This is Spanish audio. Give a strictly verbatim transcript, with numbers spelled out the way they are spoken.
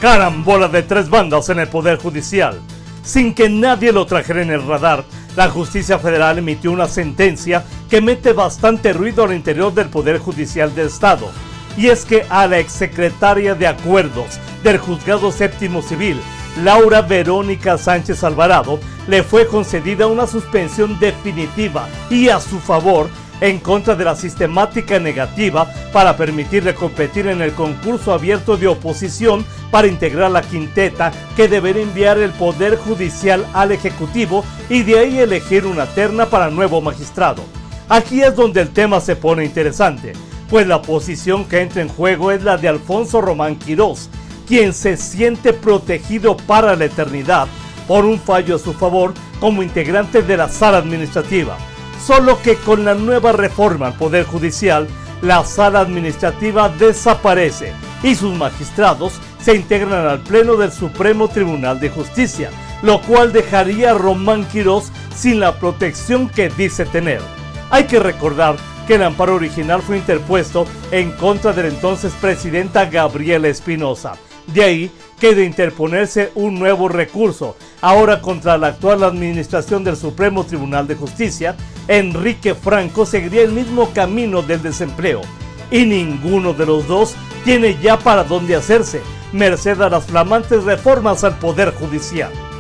Carambola de tres bandas en el Poder Judicial. Sin que nadie lo trajera en el radar, la Justicia Federal emitió una sentencia que mete bastante ruido al interior del Poder Judicial del Estado. Y es que a la exsecretaria de Acuerdos del Juzgado Séptimo Civil, Laura Verónica Sánchez Alvarado, le fue concedida una suspensión definitiva y a su favor en contra de la sistemática negativa para permitirle competir en el concurso abierto de oposición para integrar la quinteta que deberá enviar el Poder Judicial al Ejecutivo y de ahí elegir una terna para nuevo magistrado. Aquí es donde el tema se pone interesante, pues la posición que entra en juego es la de Alfonso Román Quirós, quien se siente protegido para la eternidad por un fallo a su favor como integrante de la Sala Administrativa. Solo que con la nueva reforma al Poder Judicial, la Sala Administrativa desaparece y sus magistrados se integran al Pleno del Supremo Tribunal de Justicia, lo cual dejaría a Román Quirós sin la protección que dice tener. Hay que recordar que el amparo original fue interpuesto en contra de la entonces presidenta Gabriela Espinosa. De ahí que de interponerse un nuevo recurso, ahora contra la actual administración del Supremo Tribunal de Justicia, Enrique Franco seguiría el mismo camino del desempleo. Y ninguno de los dos tiene ya para dónde hacerse, merced a las flamantes reformas al Poder Judicial.